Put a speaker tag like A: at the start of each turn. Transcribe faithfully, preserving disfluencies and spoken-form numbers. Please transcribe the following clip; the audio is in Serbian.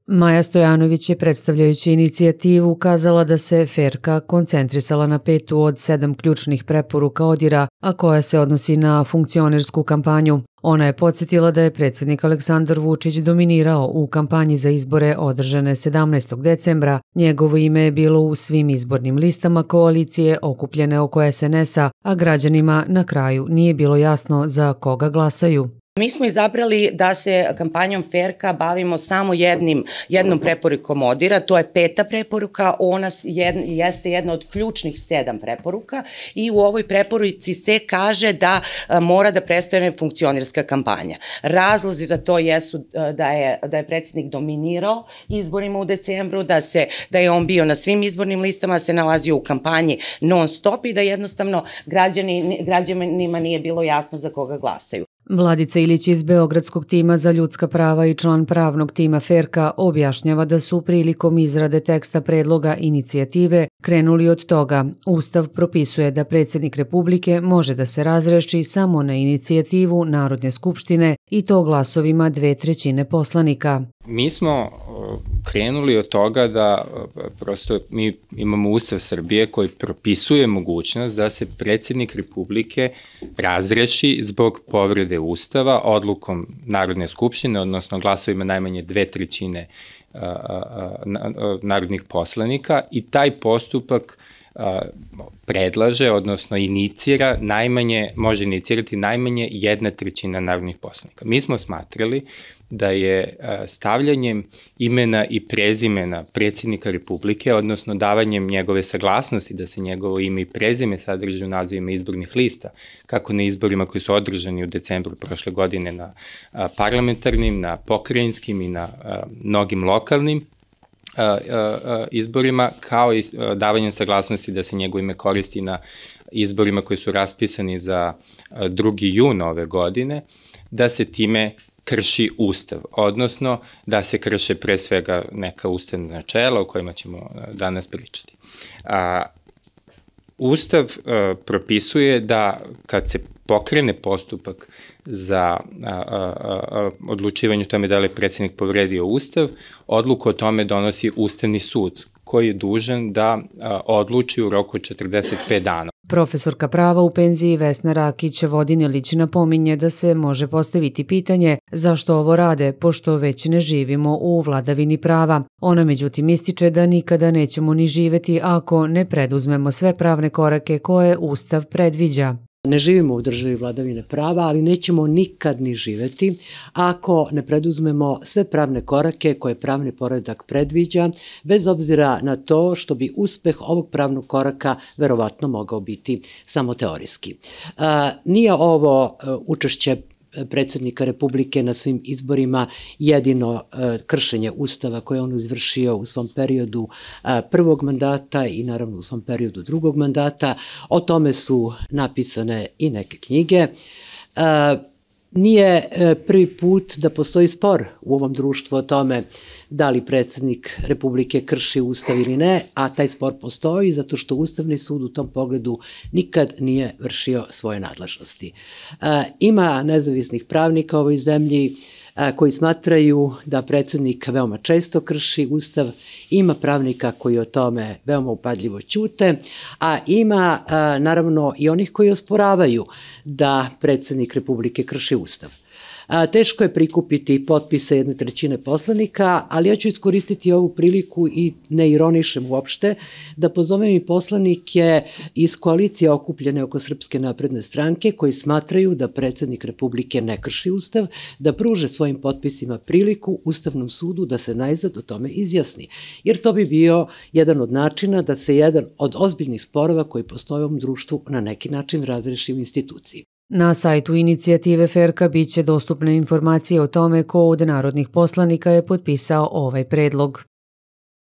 A: Maja Stojanović je, predstavljajući inicijativu, ukazala da se Ferka koncentrisala na petu od sedam ključnih preporuka ODIR-a, a koja se odnosi na funkcionersku kampanju. Ona je podsjetila da je predsjednik Aleksandar Vučić dominirao u kampanji za izbore održane sedamnaestog decembra. Njegovo ime je bilo u svim izbornim listama koalicije okupljene oko es en es-a, a građanima na kraju nije bilo jasno za koga glasaju.
B: Mi smo izabrali da se kampanjom Ferka bavimo samo jednim, jednom preporukom ODIR-a, to je peta preporuka, ona jeste jedna od ključnih sedam preporuka i u ovoj preporuci se kaže da mora da prestane funkcionerska kampanja. Razlozi za to jesu da je, da je predsjednik dominirao izborima u decembru, da, se, da je on bio na svim izbornim listama, se nalazio u kampanji non stop i da jednostavno građani, građanima nije bilo jasno za koga glasaju.
A: Vladica Ilić iz Beogradskog tima za ljudska prava i član pravnog tima Ferka objašnjava da su prilikom izrade teksta predloga inicijative krenuli od toga. Ustav propisuje da predsjednik Republike može da se razreši samo na inicijativu Narodne skupštine i to glasovima dve trećine poslanika.
C: Mi smo krenuli od toga da prosto mi imamo Ustav Srbije koji propisuje mogućnost da se predsjednik Republike razreši zbog povrede Ustava odlukom Narodne skupštine, odnosno glasovima najmanje dve trećine narodnih poslanika, i taj postupak predlaže, odnosno inicira najmanje, može inicirati najmanje jedna trećina narodnih poslanika. Mi smo smatrali da je stavljanjem imena i prezimena predsjednika Republike, odnosno davanjem njegove saglasnosti da se njegovo ime i prezime sadrži u nazivima izbornih lista, kako na izborima koji su održani u decembru prošle godine na parlamentarnim, na pokrajinskim i na mnogim lokalnim izborima, kao i davanjem saglasnosti da se njegovo ime koristi na izborima koji su raspisani za drugi jun ove godine, da se time krši Ustav, odnosno da se krše pre svega neka ustavna načela o kojima ćemo danas pričati. A, Ustav a, propisuje da kad se pokrene postupak za a, a, a, odlučivanje o tome da li je predsjednik povredio Ustav, odluku o tome donosi Ustavni sud, koji je dužan da a, odluči u roku od četrdeset pet dana.
A: Profesorka prava u penziji Vesna Rakić-Vodinelić napominje da se može postaviti pitanje zašto ovo rade, pošto već ne živimo u vladavini prava. Ona međutim ističe da nikada nećemo ni živeti ako ne preduzmemo sve pravne korake koje Ustav predviđa.
D: Ne živimo u državi vladavine prava, ali nećemo nikad ni živeti ako ne preduzmemo sve pravne korake koje pravni poredak predviđa, bez obzira na to što bi uspeh ovog pravnog koraka verovatno mogao biti samo teorijski. Nije ovo učešće predsjednika Republike na svim izborima jedino kršenje Ustava koje on izvršio u svom periodu prvog mandata i naravno u svom periodu drugog mandata. O tome su napisane i neke knjige. Nije prvi put da postoji spor u ovom društvu o tome da li predsjednik Republike krši Ustav ili ne, a taj spor postoji zato što Ustavni sud u tom pogledu nikad nije vršio svoje nadležnosti. Ima nezavisnih pravnika u ovoj zemlji koji smatraju da predsjednik veoma često krši Ustav, ima pravnika koji o tome veoma upadljivo ćute, a ima naravno i onih koji osporavaju da predsjednik Republike krši Ustav. Teško je prikupiti potpise jedne trećine poslanika, ali ja ću iskoristiti ovu priliku i ne ironišem uopšte, da pozovem i poslanike iz koalicije okupljene oko Srpske napredne stranke koji smatraju da predsjednik Republike ne krši Ustav, da pruže svojim potpisima priliku Ustavnom sudu da se najzad o tome izjasni. Jer to bi bio jedan od načina da se jedan od ozbiljnih sporova koji postoje u ovom društvu na neki način razreši u instituciji.
A: Na sajtu inicijative Ferka biće dostupne informacije o tome ko od narodnih poslanika je potpisao ovaj predlog.